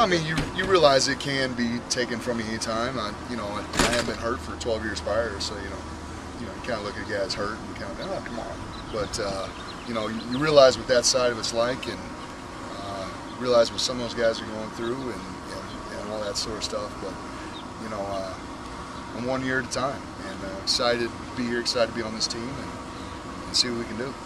I mean, you realize it can be taken from you anytime. I haven't been hurt for 12 years prior, so you kind of look at a guy's hurt and kind of, oh, come on. But you realize what that side of it's like, and realize what some of those guys are going through, and all that sort of stuff. But I'm 1 year at a time, and excited to be here, excited to be on this team, and see what we can do.